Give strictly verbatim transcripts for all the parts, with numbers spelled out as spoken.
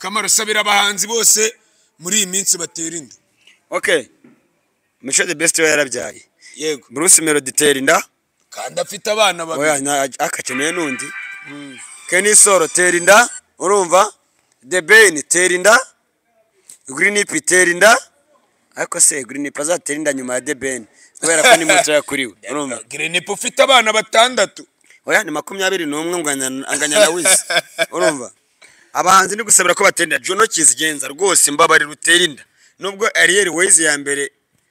Kamaro sabira abahanzi bose muri iyi minsi batera inda. Okay. Mico the Best we yarabyaye. Yego. Bruce Melody tera inda. Kandi afite abana babiri. Oya akakeneye nundi. Kenny Solo tera inda. Urumva? The Bane tera inda. Green P tera inda. Ariko se Green P azatera inda nyuma ya The Bane. Kubera ko ni muto yakuriwe. Urumva? Green P ufite abana batandatu. Oya ni makumyabiri n'umwe anganya na Wiz. Urumva? Abahanzi ni gusabira ko batenda Juno Kizigenza rwose mbabari rutera inda. Nubwo Ariel Ways ya mbere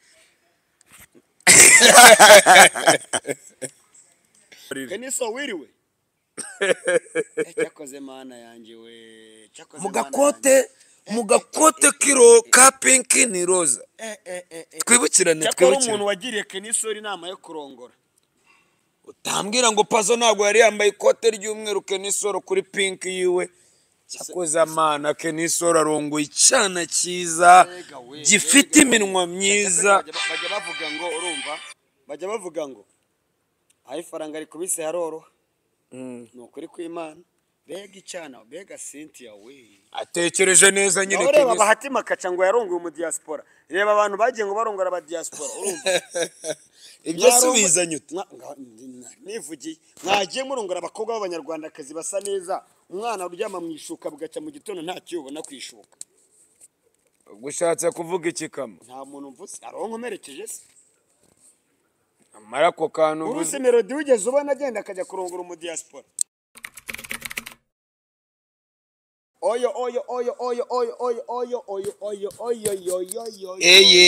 Keniso wiriwe. Cyakoze mana yanje we. Cyakoze mugakote mugakote kiro ka pink ni roza. Eh eh eh. Twibukirane twibukirane. Umuntu wagiriye Keniso inama yo kurongora. Utambwira ngo Pazo ntabwo yari yambaye ikote ry'umweru Keniso kuri pink yiwe. Cyakoze amana Keniso arongoye icana cyiza gifite iminwa myiza. Bajya bavuga ngo urumva? Bajya bavuga ngo ayi faranga ari kubise haroro. Mm. Nukuri kw'Imana. Bega icana, bega Cynthia we. Atekereje neza nyine Keniso. Ureba bahati makaca ngo yarongoye mu diaspora. Reba abantu bagiye ngo barongora aba diaspora urumva? Ibyo subizanye ute? Nivugiye. Mwagiye murongora abakobwa b'abanyarwanda kazi basa neza. Umwana uryama mu ishuka bugaca mu gitondo nta cyubona kwishuka. Gushatse kuvuga iki kama? Nta muntu mvuze aronkomerekeje se. Amara ko kantu Bruce Melody wigeze ubona agenda akajya kurongora mu diaspora. Oyo oyo oyo oyo oyo oyo oyo oyo oyo oyo oyo oyo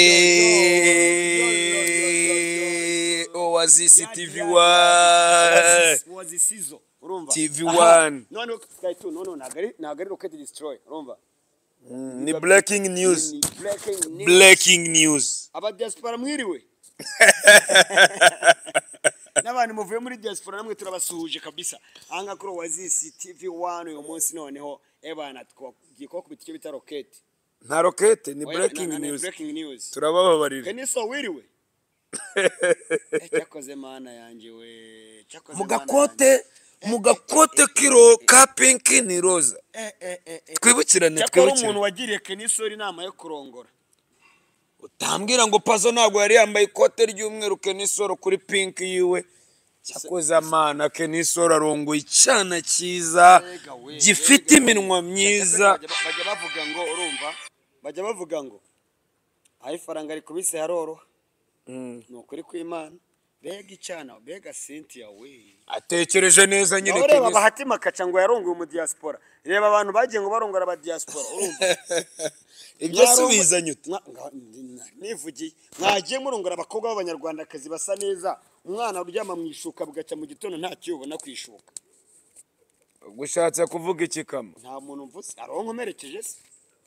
eye Oasis T V one Oasis urumva T V one no no Sky two no no nagari nagari Rocket Destroy urumva ni breaking news breaking news aba diaspora mwiriwe n'abantu muvuye muri diaspora namwe turabasuhuje kabisa anga kuri Oasis T V one uyu munsi noneho ebana twagiye ko kubita bita Rocket nta Rocket ni breaking news breaking news turabababarira Keniso wiriwe cyakoze mana yanje we cyakoze mugakote mugakote kiro ka pink ni roza. Eh eh eh. Twibukirane twibukirane. Umuntu wagiriye Keniso inama yo kurongora. Utambwira ngo Pazo ntabwo yari yambaye ikote ry'umweru Keniso kuri pink yiwe. Cyakoze amana Keniso arongoye icana cyiza gifite iminwa myiza. Bajya bavuga ngo urumva? Bajya bavuga ngo ayi faranga ari kubise haroro. Mm. Nukuri kw'Imana. Bega icana, bega Cynthia we. Atekereje neza nyine Keniso. Ureba bahati makaca ngo yarongoye mu diaspora. Reba abantu bagiye ngo barongora aba diaspora urumva? Ibyo subizanye ute? Nivugiye. Mwagiye murongora abakobwa b'abanyarwanda kazi basa neza. Umwana uryama mu ishuka bugaca mu gitondo nta cyubona kwishuka. Gushatse kuvuga iki kama? Nta muntu mvuze aronkomerekeje se.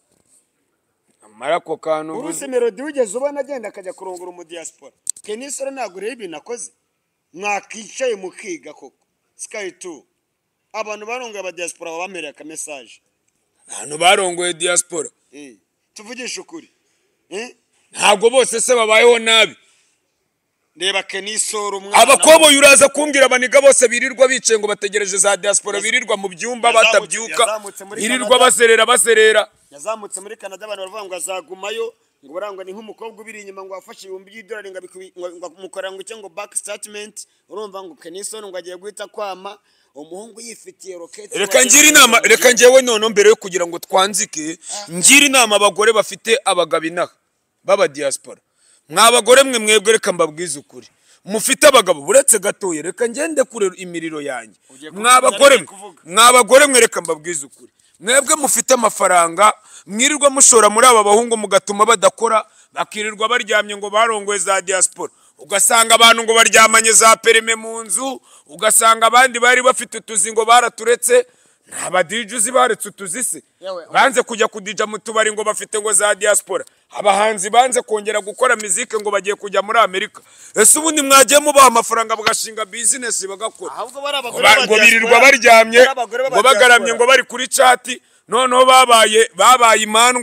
Amara ko kantu Bruce Melody wigeze ubona agenda akajya kurongora mu diaspora. Keniso ntabwo ureba ibintu akoze. Mwakicaye mukiga koko. Sky two. Abantu barongoye aba diaspora babamereye ka message. Abantu barongoye diaspora. Eh. Tuvugisha ukuri. Eh? Ntabwo bose se babayeho nabi. Reba Keniso umwana. Abakobo yuraza kumbwira abaniga bose birirwa bice ngo bategereje za diaspora birirwa mu byumba batabyuka. Birirwa baserera baserera. Yazamutse muri Canada abantu baravuga ngo azagumayo ngo barangwa ni nk'umukobwa ubiri inyuma ngo afashe ibihumbi by'idolari ngo mukora ngo cyo back statement urumva ngo Keniso ngo agiye guhita kwama umuhungu yifitiye Rocket. Reka ngira inama reka ngewe none mbere yo kugira ngo twanzike ngira inama abagore bafite abagabinaha baba diaspora. Mwabagore mwe mwebwe reka mbabwize ukuri. Mufite abagabo buretse gatoye reka ngende kure imiriro yanjye. Mwabagore mwabagore mwe reka mbabwize ukuri. Mwebwe mufite amafaranga mwirirwa mushora muri aba bahungu mugatuma badakora bakirirwa baryamye ngo barongoye za diaspora. Ugasanga abantu ngo baryamanye za perime mu nzu, ugasanga abandi bari bafite utuzingo baraturetse. Aba D Js baretse utuzise banze kujya kudija mu tubari ngo bafite ngo za diaspora. Abahanzi banze kongera gukora muzike ngo bagiye kujya muri Amerika. Ese ubundi mwagiye mubaha amafaranga bagashinga business bagakora. Ahubwo bari abagore ngo birirwa baryamye ngo bagaramye ngo bari kuri chat noneho babaye babaye imandwa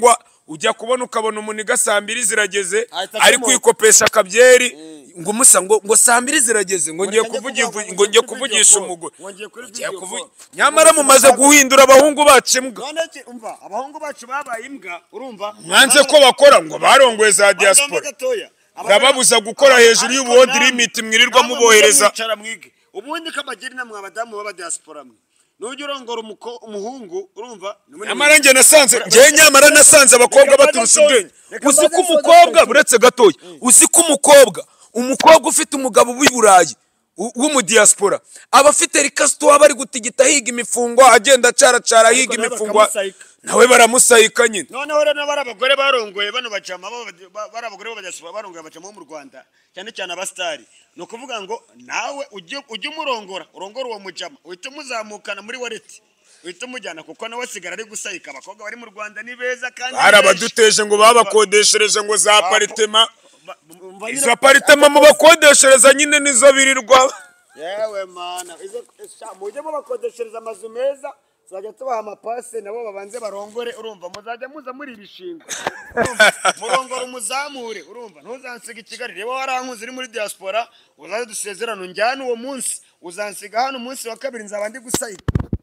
ujya kubona ukabona umuniga saa mbiri zirageze ari kwikopesha akabyeri ngo umusa ngo ngo saa mbiri zirageze ngo ngiye kuvugira ngo ngiye kuvugisha umugore nyamara mumaze guhindura abahungu bacu imbwa abahungu bacu babaye imbwa urumva mwanze ko bakora ngo barongoye za diaspora urababuza gukora hejuru y'ubuhodi limit mwirirwa mubohereza ubundi kabagira inama abadamu baba diaspora mwe nujya urongora umuhungu urumva nyamara njye nasanze njye nyamara nasanze abakobwa baturusha ubwenge uzi ko umukobwa buretse gatoya uzi ko umukobwa umukobwa ufite umugabo w'i Burayi w'umudiaspora aba afite rikasito aba ari gutigita higa imifungo agenda acaracara higa imifungo nawe baramusayika nyine noneho rero n'abari abagore barongoye bano bacama bari abagore b'abadiaspora barongoye bacama bo mu Rwanda cyane cyane abastari no kuvuga ngo nawe ujye ujye umurongora urongora uwo mujama uhita muzamukana muri wallet uhita mujyana kuko nawe asigara ari gusayika abakobwa bari mu Rwanda ni beza kandi arabaduteje ngo babakodeshereje ngo za apartment izo apartment mu bakodeshereza nyine nizo birirwa yewe mana izo mujye mu bakodeshereza amazu meza zajya tubaha amapase nabo babanze barongore urumva muzajya muza muri ibishingo murongora umuzamure urumva ntuzansiga Kigali reba warankuze uri muri diaspora uzaze dusezerano njyana uwo munsi uzansiga hano umunsi wa kabiri nzaba ndi gusayika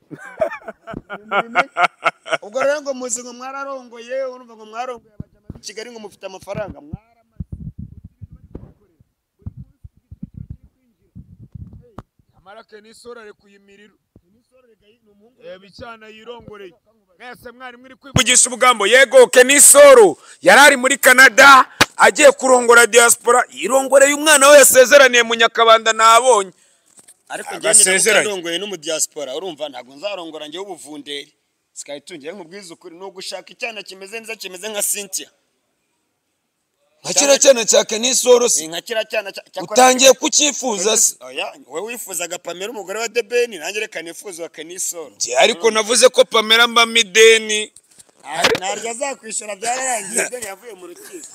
ubwo rero ngo muzi ngo mwararongoye urumva ngo mwarongoye abajama Kigali ngo mufite amafaranga amarake n'isora ari kuyimiriro bicana yirongoreye mwese mwari muri kwivugisha ubugambo yego Kenisoro yarari muri Canada agiye kurongora diaspora yirongoreye umwana we yasezeraniye mu Nyakabanda nabonye ariko njye ndongoye no mu diaspora urumva ntago nzarongora njye ubuvunderi sikayitungiye nkubwiza ukuri no gushaka icyana kimeze neza kimeze nka Cynthia Nakira cyane cya Kenisoro si nkakira cyane utangiye kucyifuza se oya wewe wifuzaga Pamela umugore wa Debeni nanjye reka nifuza wa Kenisoro je ariko navuze ko Pamela mba mideni narya azakwishura byararangiye Debeni yavuye mu rukiko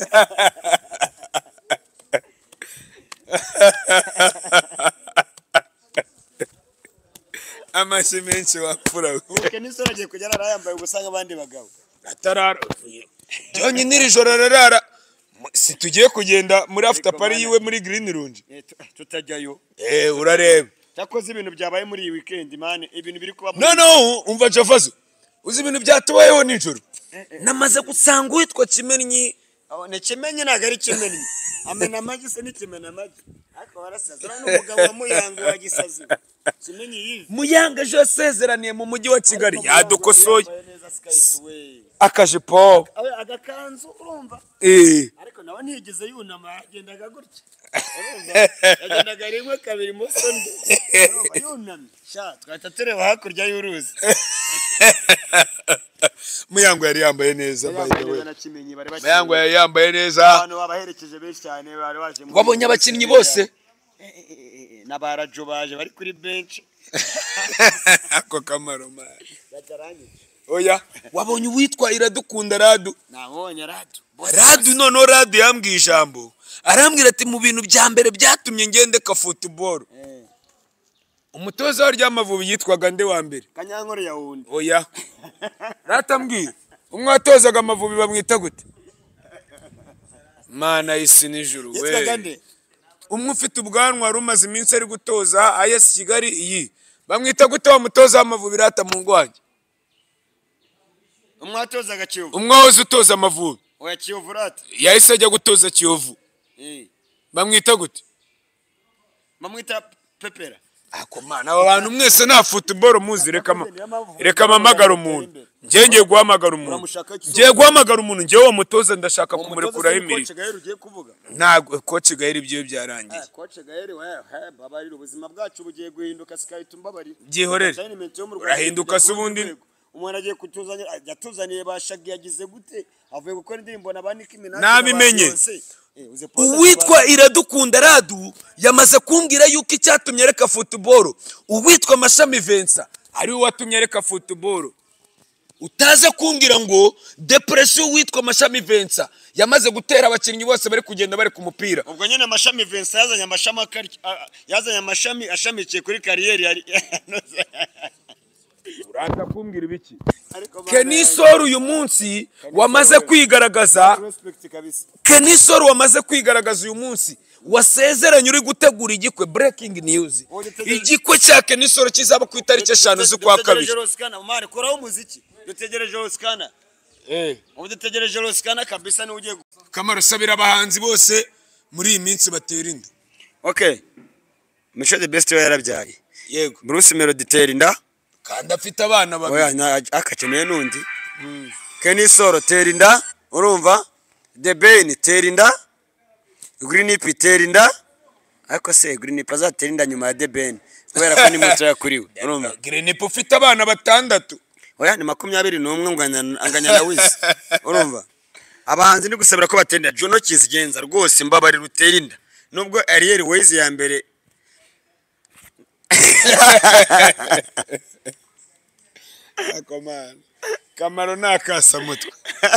amashi menshi wapfura Kenisoro agiye kujya arayambaye gusanga abandi bagabo atarara Jonyi niri joro rarara si tugiye kugenda muri after party yiwe muri Green Lounge tutajyayo eh urareba cyakoze ibintu byabaye muri iyi weekend man ibintu biri kuba no no umva Javazo uzi ibintu byatubayeho nijoro namaze gusanga witwa Kimenyi ne Kimenyi nagari Kimenyi amena amagi se ni Kimena amagi ariko barasazira n'umugabo wa Muyango wa Gisazi Kimenyi yivi Muyanga jo sezeraniye mu mujyi wa Kigali yadukosoye akajipo agakanzu urumva eh ariko nawe ntigeze yunama yagendaga gutya urumva yagendaga rimwe kabiri muso ndi yunamye sha twahita tureba hakurya y'uruzi Muyango yari yambaye neza by the way Kimenyi bari baki Muyango yari yambaye neza abantu babaherekeje benshi cyane bari baje wabonye abakinnyi bose nabarajo baje bari kuri bench ako kamaro man oya wabonye uwitwa Iradukunda Radu nabonye Radu Radu none Radu yambwiye ijambo arambwira ati mu bintu bya mbere byatumye ngende ka football umutoza wa ry'Amavubi yitwaga nde wa mbere Kanyankore ya wundi oya ratambwiye umwe watozaga Amavubi bamwita gute mana isi nijuru we umwe ufite ubwanwa rumaze iminsi ari gutoza A S Kigali iyi bamwita gute wa mutoza w'Amavubi rata mu ngwange umwatoza gakiyovu umwahoze utoza Amavubi oya Kiyovu rata yahise ajya gutoza Kiyovu eh bamwita gute bamwita Pepera ako mana abantu mwese nta football muzi reka reka mamagara umuntu ngiye ngiye guhamagara umuntu ngiye guhamagara umuntu ngiye wo mutoza ndashaka kumurekura imiri ntago coach Gaël ibyo byarangiye coach Gaël we babarira ubuzima bwacu bugiye guhinduka sikayitumba bari byihorere urahinduka se ubundi umuntu agiye kutuzanya yatuzaniye bashagi yagize gute avuye gukora indirimbo nabanika iminani nabimenye uwitwa Iradukunda Radu yamaze kumbwira yuko icyatumye reka football uwitwa Mashami Vincent ari we watumye reka football utaze kumbwira ngo depression witwa Mashami Vincent yamaze gutera abakinnyi bose bari kugenda bari ku mupira ubwo nyine Mashami Vincent yazanye amashami yazanye amashami ashamikiye kuri kariyeri yari uraza kumbwira ibiki Kenisoro uyu munsi wamaze kwigaragaza Kenisoro wamaze kwigaragaza uyu munsi wasezeranye uri gutegura igikwe breaking news igikwe cya Kenisoro kizaba ku itariki eshanu z'ukwa kabiri koraho umuziki dutegereje Roskana eh ubu dutegereje Roskana kabisa ni ugiye Kamaro sabira abahanzi bose muri iyi minsi batera inda. Okay, Mico the Best we yarabyaye. Yego. Bruce Melody tera inda kandi afite abana babiri. Oya akakeneye nundi. Mm. Kenisoro tera inda urumva? The Ben tera inda. Green P tera inda. Ariko se Green P azatera inda nyuma ya The Ben. Kubera ko ni muto yakuriwe. Urumva? Green P ufite abana batandatu. Oya ni makumyabiri n'umwe nganya anganya na Wiz. Urumva? Abahanzi ni gusabira ko batenda Juno Kizigenza rwose mbabari rutera inda. Nubwo Ariel Ways ya mbere Akomana Kamaro nakasa mutwe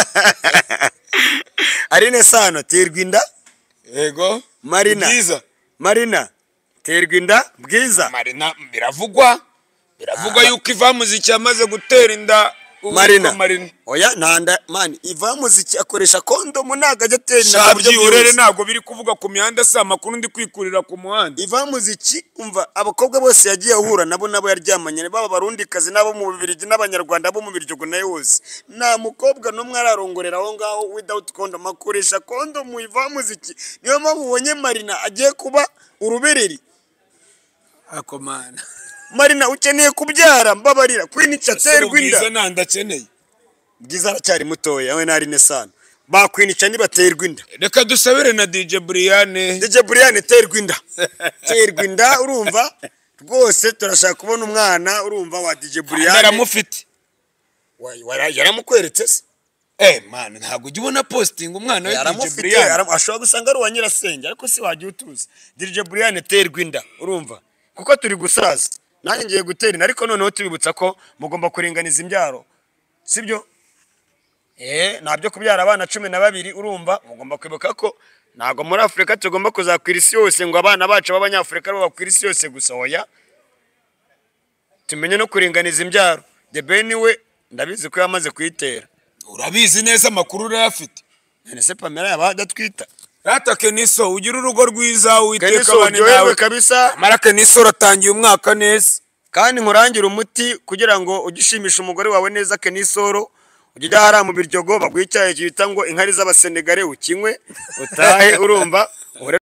Arine Sano terwinda Yego Marina Bwiza Marina terwinda Bwiza Marina biravugwa biravugwa yuko iva muziki yamaze gutera inda Marina Marina oya nanda man iva muziki akoresha kondomu naga ajya tera inda Shabyi urere nago biri kuvuga ku mihanda sa makuru ndi kwikurira ku muhanda iva muziki umva abakobwa bose yagiye ahura nabo nabo yaryamanye baba barundi kazi nabo mu Bibirigi n'abanyarwanda bo mu Biryogo na yose nta mukobwa no mwararongorera aho ngaho without condom akoresha kondomu iva muziki niyo mpamvu ubonye Marina agiye kuba urubereri akomana Marina ukeneye kubyara mbabarira kwinica terwa inda Bwiza nanda ceneye Bwiza aracyari mutoya we nari Nesano bakwinica ni baterwa inda reka dusabire na D J Brian D J Brian terwa inda terwa inda urumva rwose turashaka kubona umwana urumva wa D J Brian yaramufite yaramukweretse se eh man ntago ujye ubona posting umwana wa D J Brian ashobora gusanga ari uwanyirasenge ariko si wagiye utuzi D J Brian terwa inda urumva kuko turi gusaza nanjye ngiye gutera inda ariko noneho tubibutsa ko mugomba kuringaniza imbyaro sibyo eh nabyo kubyara abana cumi na babiri urumva mugomba kwibuka ko nago muri Afrika tugomba kuzakwira isi yose ngo abana bacu b'abanyafrika bakwira isi yose gusa oya tumenye no kuringaniza imbyaro The Ben we ndabizi ko yamaze kwitera urabizi neza makuru urayafite nene se Pamela yabadatwita Rata Keniso ugira urugo rwiza uiteka bane nawe kabisa Mara Keniso ratangiye umwaka neza kandi nkurangira umuti kugira ngo ugishimisha umugore wawe neza Kenisoro ujya hara mu Biryogo bagwicyaye cyita ngo inkari z'abasenegare ukinywe utahe urumva